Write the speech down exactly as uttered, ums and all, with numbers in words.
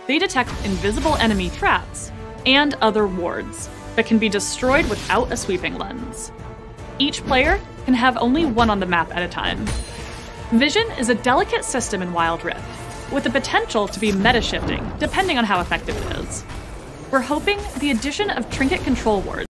They detect invisible enemy traps and other wards, but can be destroyed without a sweeping lens. Each player can have only one on the map at a time. Vision is a delicate system in Wild Rift, with the potential to be meta-shifting depending on how effective it is. We're hoping the addition of trinket control wards